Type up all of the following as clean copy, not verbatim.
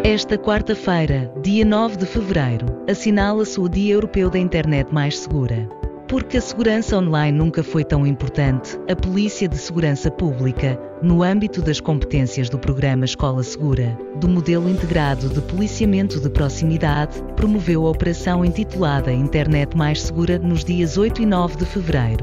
Esta quarta-feira, dia 9 de fevereiro, assinala-se o Dia Europeu da Internet Mais Segura. Porque a segurança online nunca foi tão importante, a Polícia de Segurança Pública, no âmbito das competências do programa Escola Segura, do modelo integrado de policiamento de proximidade, promoveu a operação intitulada Internet Mais Segura nos dias 8 e 9 de fevereiro.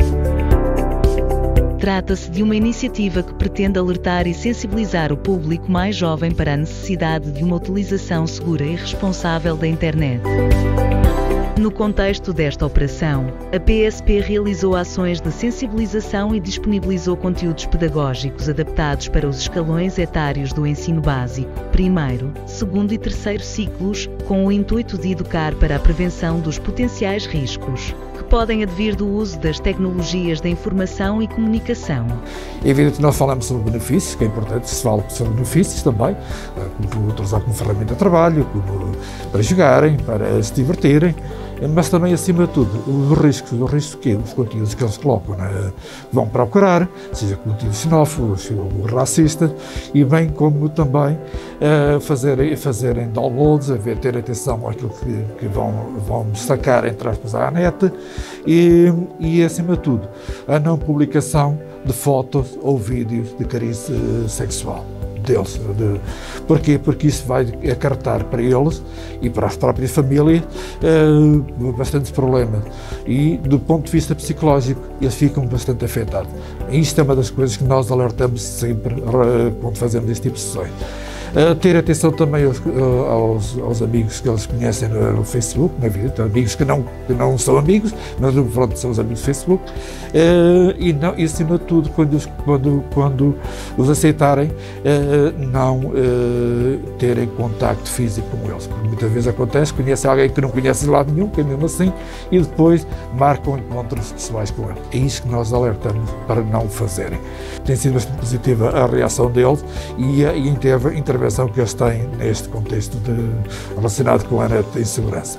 Trata-se de uma iniciativa que pretende alertar e sensibilizar o público mais jovem para a necessidade de uma utilização segura e responsável da internet. No contexto desta operação, a PSP realizou ações de sensibilização e disponibilizou conteúdos pedagógicos adaptados para os escalões etários do ensino básico, primeiro, segundo e terceiro ciclos, com o intuito de educar para a prevenção dos potenciais riscos que podem advir do uso das tecnologias da informação e comunicação. É evidente que nós falamos sobre benefícios, que é importante, se fala sobre benefícios também, como utilizar como ferramenta de trabalho, para jogarem, para se divertirem, mas também, acima de tudo, os riscos que os conteúdos que eles colocam, né, vão procurar, seja conteúdos xenófobos ou racistas, e bem como também fazerem downloads, ter atenção àquilo que vão destacar, entre aspas, à net, e, acima de tudo, a não publicação de fotos ou vídeos de cariz sexual deles. Porquê? Porque isso vai acarretar para eles e para as próprias famílias bastantes problemas. E, do ponto de vista psicológico, eles ficam bastante afetados. E isto é uma das coisas que nós alertamos sempre quando fazemos este tipo de sessões. Ter atenção também aos amigos que eles conhecem no Facebook, na vida, então, amigos que não são amigos, mas pronto, são os amigos do Facebook, e acima de tudo, quando os aceitarem, não terem contacto físico com eles, porque muitas vezes acontece, conhece alguém que não conhece de lado nenhum, que é mesmo assim, e depois marcam encontros pessoais com ele. É isso que nós alertamos para não fazerem. Tem sido bastante positiva a reação deles e a intervenção que eles têm neste contexto relacionado com a net de insegurança.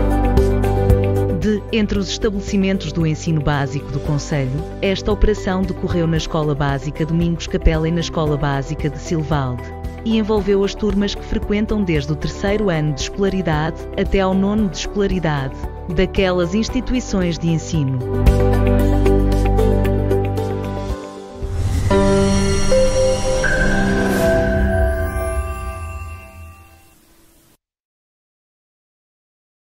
Entre os estabelecimentos do ensino básico do concelho, esta operação decorreu na Escola Básica Domingos Capela e na Escola Básica de Silvalde, e envolveu as turmas que frequentam desde o 3º ano de escolaridade até ao 9º de escolaridade, daquelas instituições de ensino.